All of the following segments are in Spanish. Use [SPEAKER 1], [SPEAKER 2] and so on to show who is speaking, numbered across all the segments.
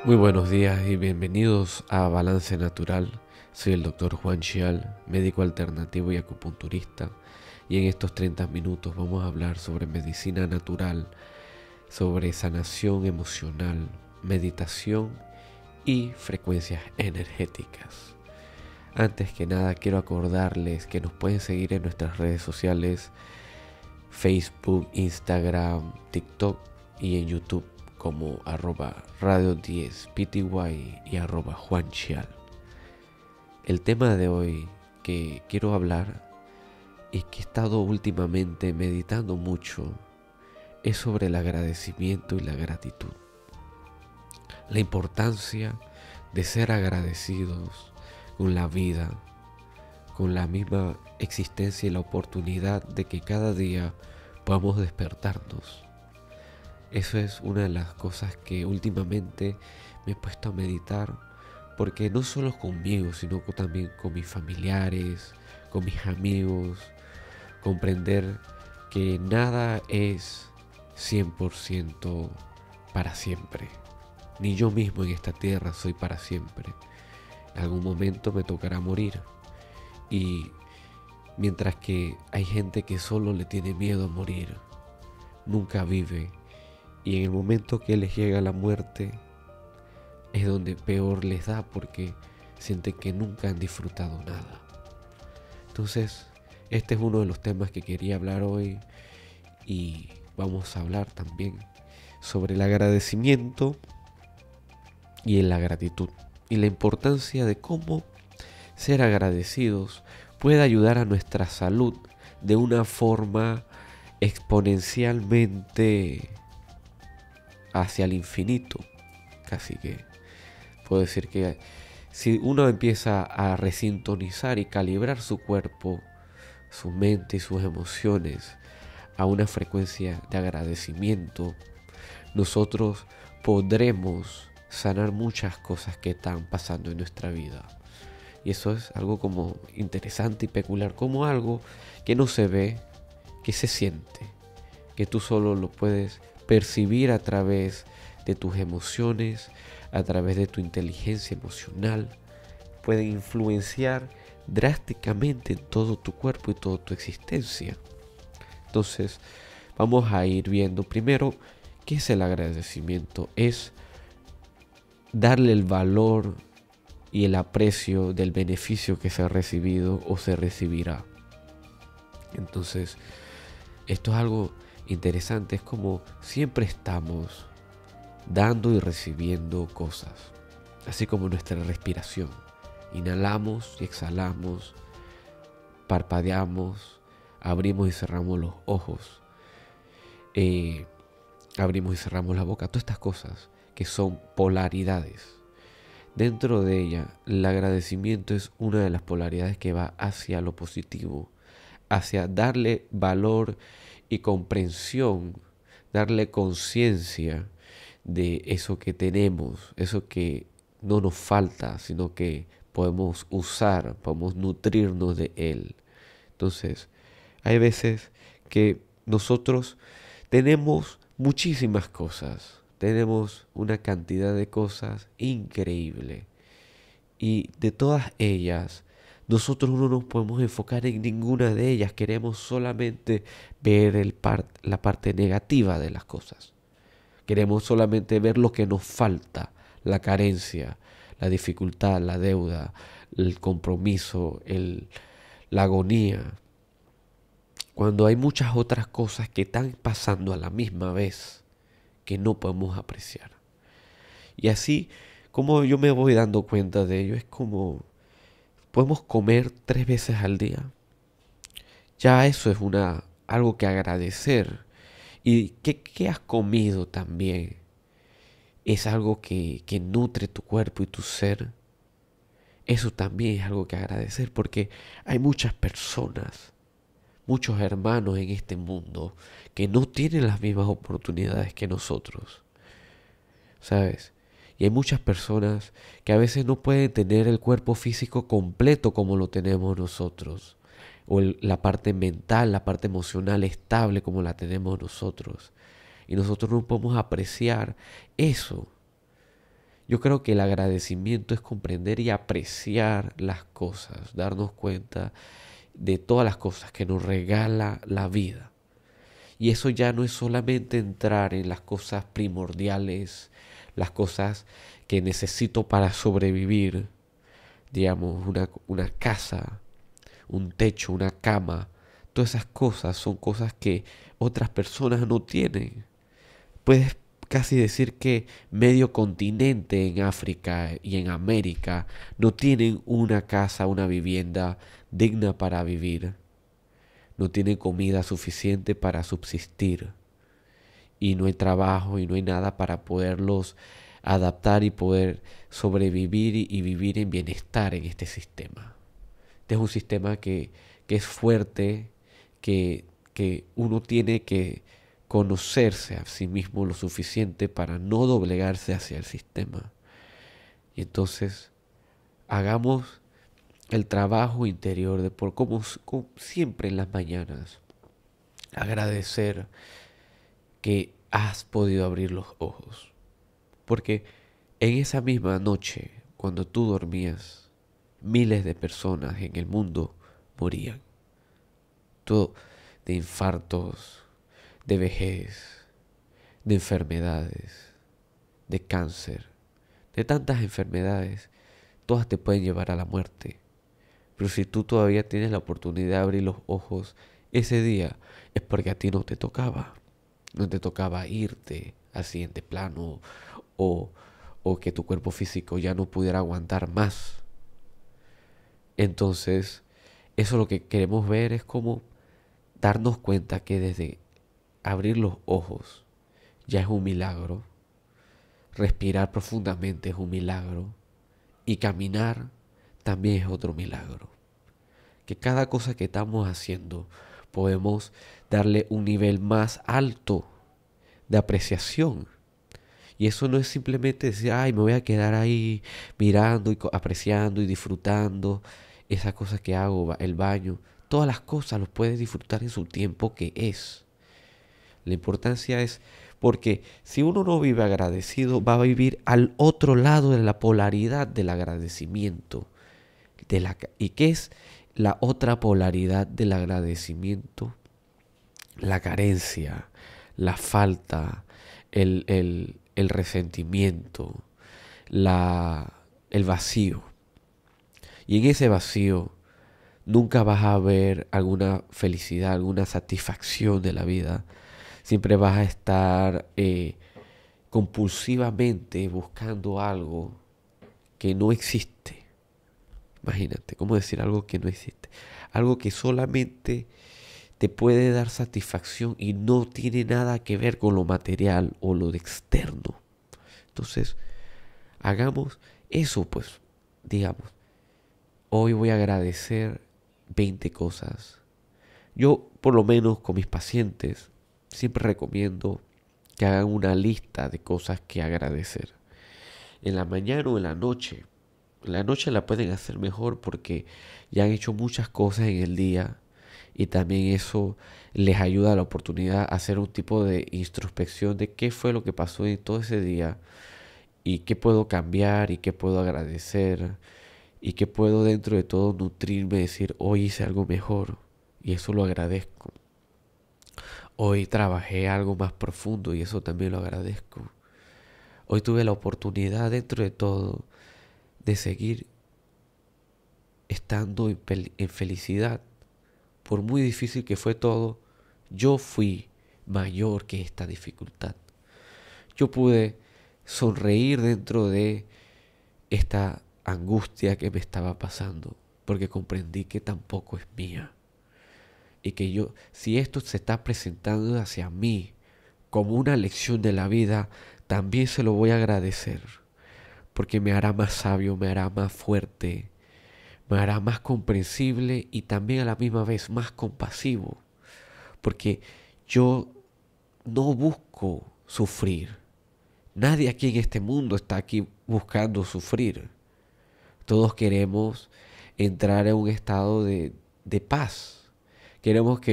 [SPEAKER 1] Muy buenos días y bienvenidos a Balance Natural. Soy el Dr. Juan Chial, médico alternativo y acupunturista, y en estos 30 minutos vamos a hablar sobre medicina natural, sobre sanación emocional, meditación y frecuencias energéticas. Antes que nada quiero acordarles que nos pueden seguir en nuestras redes sociales, Facebook, Instagram, TikTok y en YouTube como @radio10pty y @juanchial. El tema de hoy que quiero hablar y que he estado últimamente meditando mucho es sobre el agradecimiento y la gratitud. La importancia de ser agradecidos con la vida, con la misma existencia y la oportunidad de que cada día podamos despertarnos. Eso es una de las cosas que últimamente me he puesto a meditar, porque no solo conmigo, sino también con mis familiares, con mis amigos, comprender que nada es 100% para siempre. Ni yo mismo en esta tierra soy para siempre. En algún momento me tocará morir. Y mientras que hay gente que solo le tiene miedo a morir, nunca vive. Y en el momento que les llega la muerte es donde peor les da, porque sienten que nunca han disfrutado nada. Entonces, este es uno de los temas que quería hablar hoy, y vamos a hablar también sobre el agradecimiento y la gratitud y la importancia de cómo ser agradecidos puede ayudar a nuestra salud de una forma exponencialmente hacia el infinito. Casi que puedo decir que si uno empieza a resintonizar y calibrar su cuerpo, su mente y sus emociones a una frecuencia de agradecimiento, nosotros podremos sanar muchas cosas que están pasando en nuestra vida. Y eso es algo como interesante y peculiar, como algo que no se ve, que se siente, que tú solo lo puedes percibir a través de tus emociones, a través de tu inteligencia emocional. Pueden influenciar drásticamente en todo tu cuerpo y toda tu existencia. Entonces, vamos a ir viendo primero qué es el agradecimiento. Es darle el valor y el aprecio del beneficio que se ha recibido o se recibirá. Entonces, esto es algo interesante. Es como siempre estamos dando y recibiendo cosas, así como nuestra respiración. Inhalamos y exhalamos, parpadeamos, abrimos y cerramos los ojos, abrimos y cerramos la boca. Todas estas cosas que son polaridades. Dentro de ella, el agradecimiento es una de las polaridades que va hacia lo positivo, hacia darle valor y comprensión, darle conciencia de eso que tenemos, eso que no nos falta, sino que podemos usar, podemos nutrirnos de él. Entonces, hay veces que nosotros tenemos muchísimas cosas, tenemos una cantidad de cosas increíble, y de todas ellas nosotros no nos podemos enfocar en ninguna de ellas. Queremos solamente ver la parte negativa de las cosas. Queremos solamente ver lo que nos falta, la carencia, la dificultad, la deuda, el compromiso, la agonía, cuando hay muchas otras cosas que están pasando a la misma vez que no podemos apreciar. Y así como yo me voy dando cuenta de ello, es como podemos comer 3 veces al día. Ya eso es algo que agradecer. ¿Y qué has comido también? Es algo que nutre tu cuerpo y tu ser. Eso también es algo que agradecer, porque hay muchas personas, muchos hermanos en este mundo que no tienen las mismas oportunidades que nosotros, ¿sabes? Y hay muchas personas que a veces no pueden tener el cuerpo físico completo como lo tenemos nosotros, o la parte mental, la parte emocional estable como la tenemos nosotros. Y nosotros no podemos apreciar eso. Yo creo que el agradecimiento es comprender y apreciar las cosas, darnos cuenta de todas las cosas que nos regala la vida. Y eso ya no es solamente entrar en las cosas primordiales, las cosas que necesito para sobrevivir, digamos, una casa, un techo, una cama. Todas esas cosas son cosas que otras personas no tienen. Puedes casi decir que medio continente en África y en América no tienen una casa, una vivienda digna para vivir. No tienen comida suficiente para subsistir. Y no hay trabajo y no hay nada para poderlos adaptar y poder sobrevivir y vivir en bienestar en este sistema. Este es un sistema que es fuerte, que uno tiene que conocerse a sí mismo lo suficiente para no doblegarse hacia el sistema. Y entonces hagamos el trabajo interior de por como siempre en las mañanas agradecer que has podido abrir los ojos. Porque en esa misma noche, cuando tú dormías, miles de personas en el mundo morían. Todo de infartos, de vejez, de enfermedades, de cáncer, de tantas enfermedades. Todas te pueden llevar a la muerte. Pero si tú todavía tienes la oportunidad de abrir los ojos ese día, es porque a ti no te tocaba. No te tocaba irte al siguiente plano o, o que tu cuerpo físico ya no pudiera aguantar más. Entonces, eso lo que queremos ver es como darnos cuenta que desde abrir los ojos ya es un milagro. Respirar profundamente es un milagro. Y caminar también es otro milagro. Que cada cosa que estamos haciendo podemos darle un nivel más alto de apreciación. Y eso no es simplemente decir, ay, me voy a quedar ahí mirando y apreciando y disfrutando esas cosas que hago, el baño. Todas las cosas los puedes disfrutar en su tiempo que es. La importancia es porque si uno no vive agradecido, va a vivir al otro lado de la polaridad del agradecimiento. ¿Y qué es la otra polaridad del agradecimiento? La carencia, la falta, el resentimiento, el vacío. Y en ese vacío nunca vas a ver alguna felicidad, alguna satisfacción de la vida. Siempre vas a estar compulsivamente buscando algo que no existe. Imagínate, ¿cómo decir algo que no existe? Algo que solamente te puede dar satisfacción y no tiene nada que ver con lo material o lo de externo. Entonces, hagamos eso, pues, digamos, hoy voy a agradecer 20 cosas. Yo, por lo menos con mis pacientes, siempre recomiendo que hagan una lista de cosas que agradecer. En la mañana o en la noche. En la noche la pueden hacer mejor porque ya han hecho muchas cosas en el día y también eso les ayuda a la oportunidad a hacer un tipo de introspección de qué fue lo que pasó en todo ese día y qué puedo cambiar y qué puedo agradecer y qué puedo dentro de todo nutrirme, decir hoy hice algo mejor y eso lo agradezco. Hoy trabajé algo más profundo y eso también lo agradezco. Hoy tuve la oportunidad dentro de todo de seguir estando en felicidad. Por muy difícil que fue todo, yo fui mayor que esta dificultad. Yo pude sonreír dentro de esta angustia que me estaba pasando, porque comprendí que tampoco es mía. Y que yo, si esto se está presentando hacia mí como una lección de la vida, también se lo voy a agradecer, porque me hará más sabio, me hará más fuerte, me hará más comprensible y también a la misma vez más compasivo, porque yo no busco sufrir. Nadie aquí en este mundo está aquí buscando sufrir. Todos queremos entrar en un estado de paz. Queremos que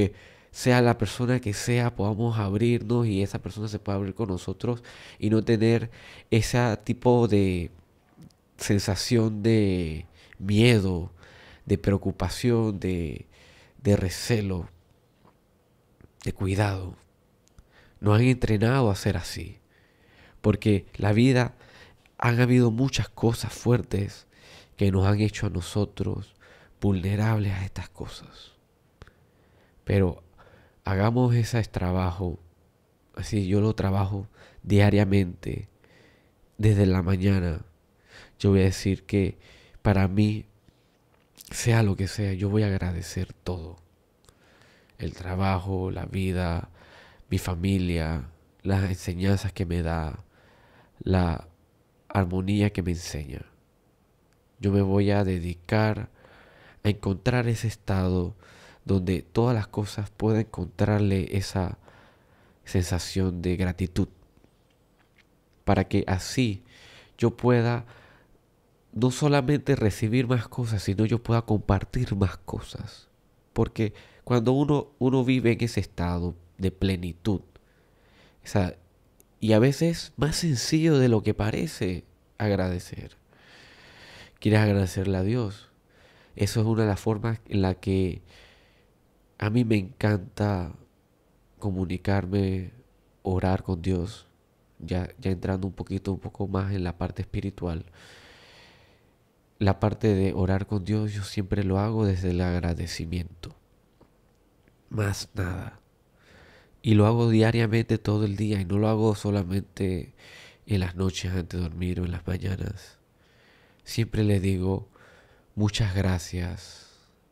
[SPEAKER 1] sea la persona que sea, podamos abrirnos y esa persona se pueda abrir con nosotros y no tener ese tipo de sensación de miedo, de preocupación, de recelo, de cuidado. Nos han entrenado a ser así, porque la vida han habido muchas cosas fuertes que nos han hecho a nosotros vulnerables a estas cosas. Pero hagamos ese trabajo, así yo lo trabajo diariamente, desde la mañana. Yo voy a decir que para mí, sea lo que sea, yo voy a agradecer todo. El trabajo, la vida, mi familia, las enseñanzas que me da, la armonía que me enseña. Yo me voy a dedicar a encontrar ese estado donde todas las cosas puedan encontrarle esa sensación de gratitud, para que así yo pueda no solamente recibir más cosas, sino yo pueda compartir más cosas. Porque cuando uno vive en ese estado de plenitud, o sea, y a veces más sencillo de lo que parece agradecer. ¿Quieres agradecerle a Dios? Eso es una de las formas en la que a mí me encanta comunicarme, orar con Dios, ya entrando un poco más en la parte espiritual. La parte de orar con Dios yo siempre lo hago desde el agradecimiento. Más nada. Y lo hago diariamente todo el día y no lo hago solamente en las noches antes de dormir o en las mañanas. Siempre le digo muchas gracias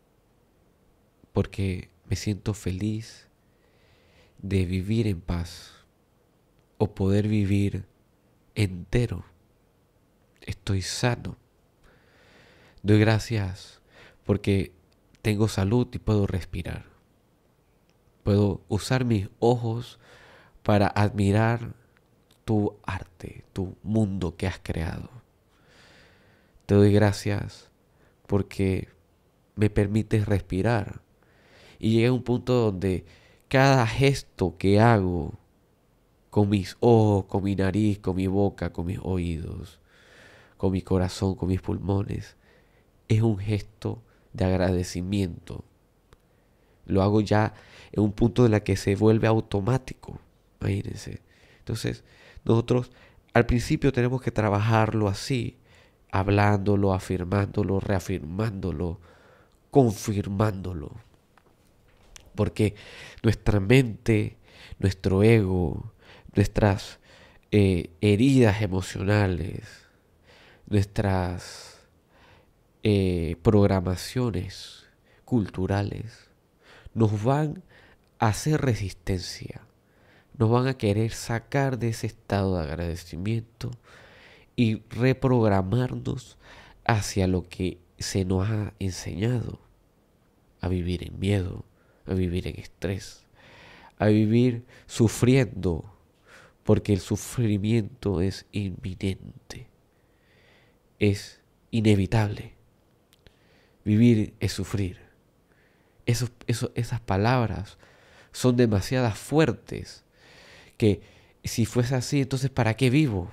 [SPEAKER 1] porque me siento feliz de vivir en paz o poder vivir entero. Estoy sano. Doy gracias porque tengo salud y puedo respirar. Puedo usar mis ojos para admirar tu arte, tu mundo que has creado. Te doy gracias porque me permites respirar. Y llegué a un punto donde cada gesto que hago con mis ojos, con mi nariz, con mi boca, con mis oídos, con mi corazón, con mis pulmones, es un gesto de agradecimiento. Lo hago ya en un punto en el que se vuelve automático. Imagínense. Entonces, nosotros al principio tenemos que trabajarlo así, hablándolo, afirmándolo, reafirmándolo, confirmándolo. Porque nuestra mente, nuestro ego, nuestras heridas emocionales, nuestras programaciones culturales, nos van a hacer resistencia, nos van a querer sacar de ese estado de agradecimiento y reprogramarnos hacia lo que se nos ha enseñado, a vivir en miedo, a vivir en estrés, a vivir sufriendo, porque el sufrimiento es inminente, es inevitable. Vivir es sufrir. Esas palabras son demasiadas fuertes que si fuese así, entonces ¿para qué vivo?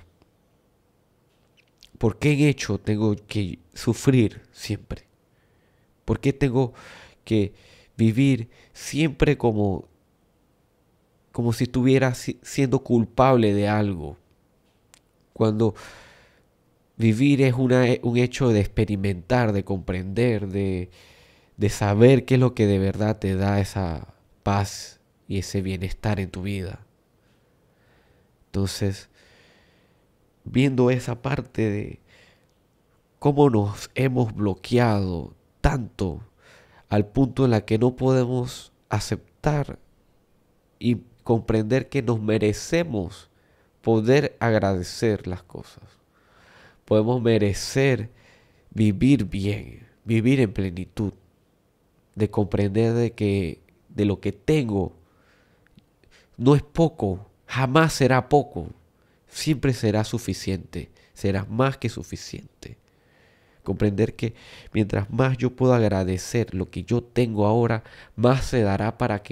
[SPEAKER 1] ¿Por qué en hecho tengo que sufrir siempre? ¿Por qué tengo que vivir siempre como si estuviera siendo culpable de algo? Cuando vivir es un hecho de experimentar, de comprender, de saber qué es lo que de verdad te da esa paz y ese bienestar en tu vida. Entonces, viendo esa parte de cómo nos hemos bloqueado tanto al punto en la que no podemos aceptar y comprender que nos merecemos poder agradecer las cosas. Podemos merecer vivir bien, vivir en plenitud, de comprender de lo que tengo no es poco, jamás será poco, siempre será suficiente, será más que suficiente. Comprender que mientras más yo puedo agradecer lo que yo tengo ahora, más se dará para que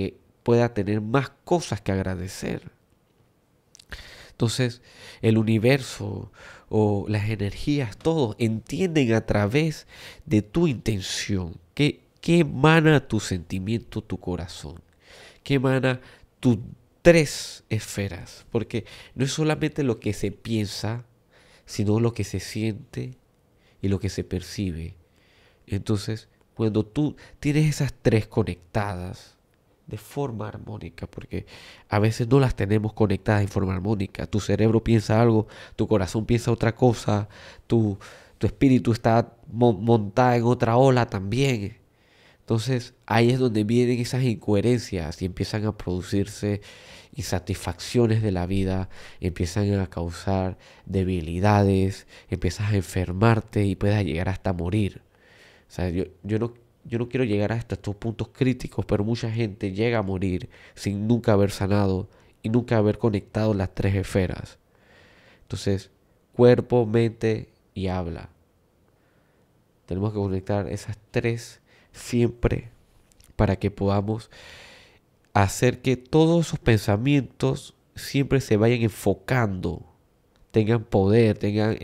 [SPEAKER 1] pueda tener más cosas que agradecer. Entonces, el universo o las energías, todos entienden a través de tu intención. ¿Qué emana tu sentimiento, tu corazón? ¿Qué emana tus tres esferas? Porque no es solamente lo que se piensa, sino lo que se siente y lo que se percibe. Entonces, cuando tú tienes esas tres conectadas de forma armónica, porque a veces no las tenemos conectadas en forma armónica, tu cerebro piensa algo, tu corazón piensa otra cosa, tu espíritu está montada en otra ola también. Entonces ahí es donde vienen esas incoherencias y empiezan a producirse insatisfacciones de la vida, empiezan a causar debilidades, empiezas a enfermarte y puedes llegar hasta morir. O sea, yo no quiero llegar hasta estos puntos críticos, pero mucha gente llega a morir sin nunca haber sanado y nunca haber conectado las tres esferas. Entonces, cuerpo, mente y habla. Tenemos que conectar esas tres siempre para que podamos hacer que todos esos pensamientos siempre se vayan enfocando, tengan poder,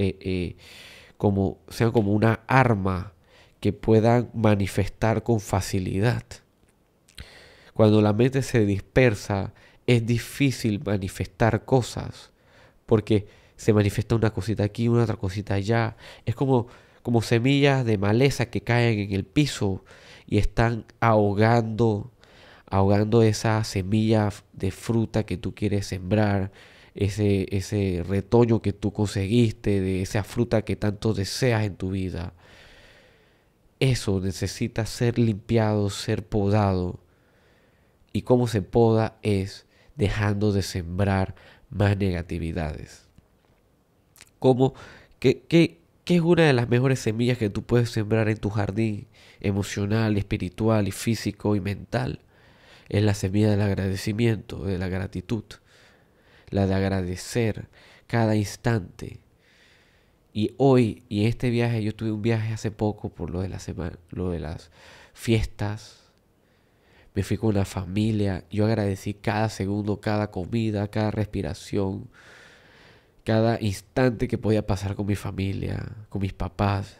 [SPEAKER 1] sean como una arma que puedan manifestar con facilidad. Cuando la mente se dispersa, es difícil manifestar cosas, porque se manifiesta una cosita aquí, una otra cosita allá. Es como semillas de maleza que caen en el piso y están ahogando esa semilla de fruta que tú quieres sembrar, ese retoño que tú conseguiste, de esa fruta que tanto deseas en tu vida. Eso necesita ser limpiado, ser podado. Y cómo se poda es dejando de sembrar más negatividades. Como ¿qué es una de las mejores semillas que tú puedes sembrar en tu jardín emocional, espiritual y físico y mental? Es la semilla del agradecimiento, de la gratitud, la de agradecer cada instante. Y hoy, y en este viaje, yo tuve un viaje hace poco por lo de la semana, lo de las fiestas. Me fui con la familia, yo agradecí cada segundo, cada comida, cada respiración, cada instante que podía pasar con mi familia, con mis papás.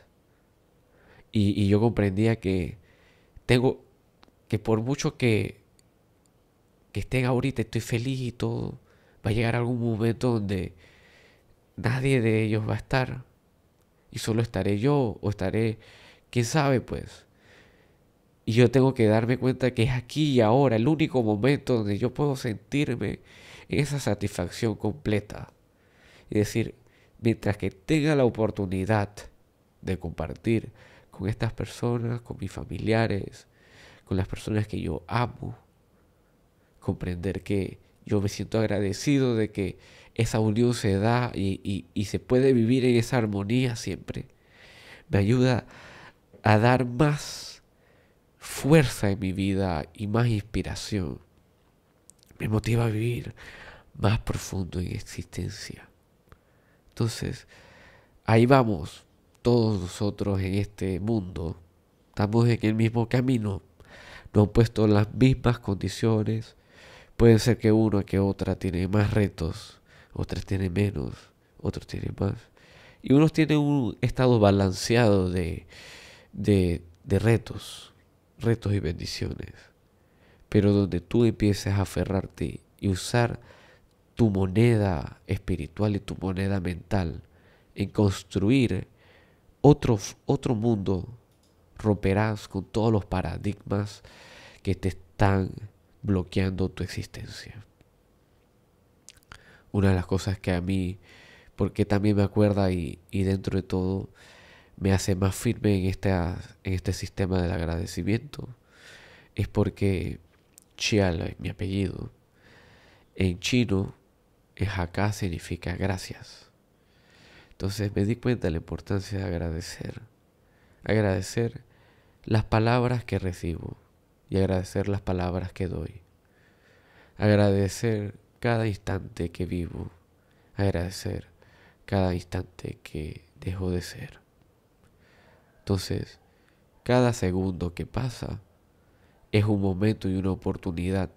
[SPEAKER 1] Y yo comprendía que tengo, que por mucho que estén ahorita, estoy feliz y todo, va a llegar algún momento donde nadie de ellos va a estar. Y solo estaré yo o estaré, quién sabe pues. Y yo tengo que darme cuenta que es aquí y ahora el único momento donde yo puedo sentirme en esa satisfacción completa. Y decir, mientras que tenga la oportunidad de compartir con estas personas, con mis familiares, con las personas que yo amo, comprender que yo me siento agradecido de que esa unión se da y se puede vivir en esa armonía siempre. Me ayuda a dar más fuerza en mi vida y más inspiración. Me motiva a vivir más profundo en existencia. Entonces, ahí vamos, todos nosotros en este mundo. Estamos en el mismo camino. Nos han puesto las mismas condiciones. Puede ser que una que otra tiene más retos, otras tienen menos, otros tienen más. Y unos tienen un estado balanceado de retos y bendiciones. Pero donde tú empieces a aferrarte y usar tu moneda espiritual y tu moneda mental en construir otro mundo, romperás con todos los paradigmas que te están bloqueando tu existencia. Una de las cosas que a mí, porque también me acuerda y dentro de todo me hace más firme en este sistema del agradecimiento, es porque Chiala es mi apellido. En chino, en Hakka significa gracias. Entonces me di cuenta de la importancia de agradecer. Agradecer las palabras que recibo y agradecer las palabras que doy. Agradecer cada instante que vivo. Agradecer cada instante que dejo de ser. Entonces, cada segundo que pasa es un momento y una oportunidad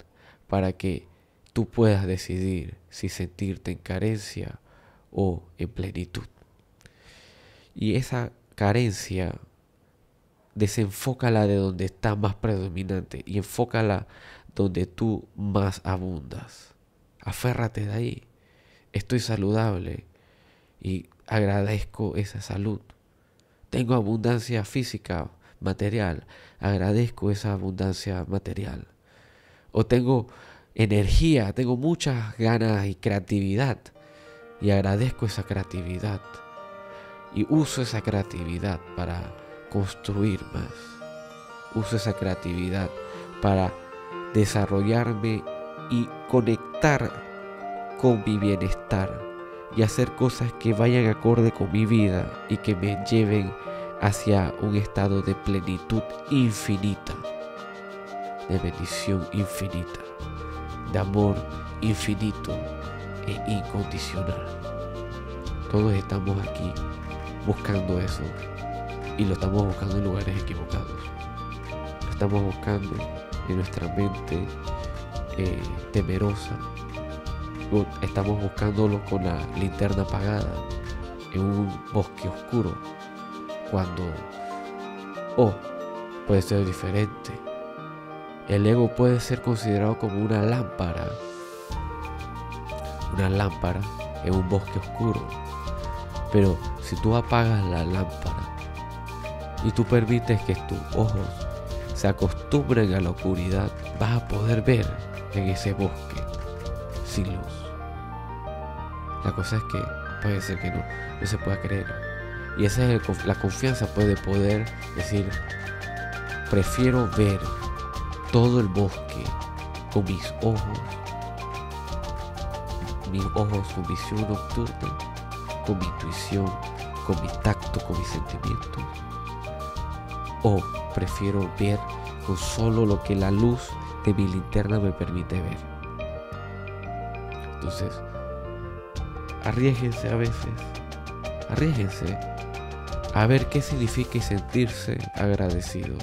[SPEAKER 1] para que tú puedas decidir si sentirte en carencia o en plenitud. Y esa carencia, desenfócala de donde está más predominante y enfócala donde tú más abundas. Aférrate de ahí. Estoy saludable y agradezco esa salud. Tengo abundancia física, material. Agradezco esa abundancia material. O tengo energía, tengo muchas ganas y creatividad. Y agradezco esa creatividad. Y uso esa creatividad para construir más. Uso esa creatividad para desarrollarme y conectar con mi bienestar y hacer cosas que vayan acorde con mi vida y que me lleven hacia un estado de plenitud infinita, de bendición infinita, de amor infinito e incondicional. Todos estamos aquí buscando eso y lo estamos buscando en lugares equivocados. Lo estamos buscando en nuestra mente temerosa. Estamos buscándolo con la linterna apagada en un bosque oscuro, cuando puede ser diferente. El ego puede ser considerado como una lámpara en un bosque oscuro. Pero si tú apagas la lámpara y tú permites que tus ojos se acostumbren a la oscuridad, vas a poder ver en ese bosque sin luz. La cosa es que puede ser que no se pueda creer. Y esa es la confianza, puede poder decir, prefiero ver todo el bosque con mis ojos con visión nocturna, con mi intuición, con mi tacto, con mis sentimientos. O prefiero ver con solo lo que la luz de mi linterna me permite ver. Entonces, arriésguense a veces. Arriésguense a ver qué significa y sentirse agradecidos.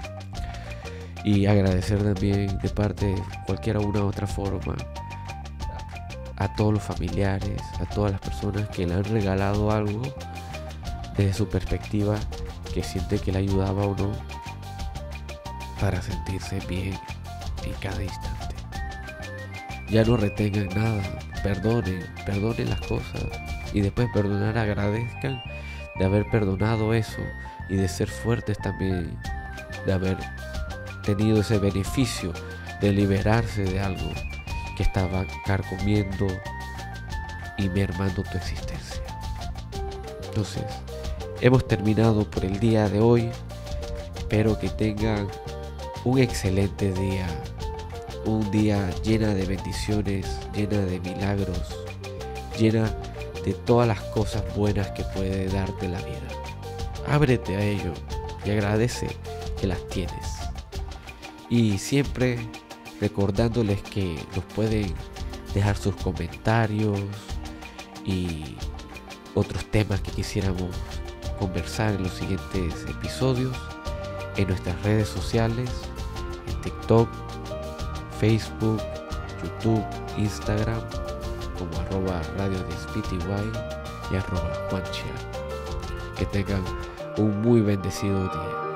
[SPEAKER 1] Y agradecer también de parte de cualquiera una otra forma a todos los familiares, a todas las personas que le han regalado algo desde su perspectiva, que siente que le ayudaba o no, para sentirse bien en cada instante. Ya no retengan nada, perdonen las cosas y después de perdonar agradezcan de haber perdonado eso y de ser fuertes también, de haber tenido ese beneficio de liberarse de algo que estaba carcomiendo y mermando tu existencia. Entonces, hemos terminado por el día de hoy. Espero que tengan un excelente día, un día llena de bendiciones, llena de milagros, llena de todas las cosas buenas que puede darte la vida. Ábrete a ello y agradece que las tienes. Y siempre recordándoles que nos pueden dejar sus comentarios y otros temas que quisiéramos conversar en los siguientes episodios en nuestras redes sociales, en TikTok, Facebook, YouTube, Instagram, como @radiodespty y @juanchia. Que tengan un muy bendecido día.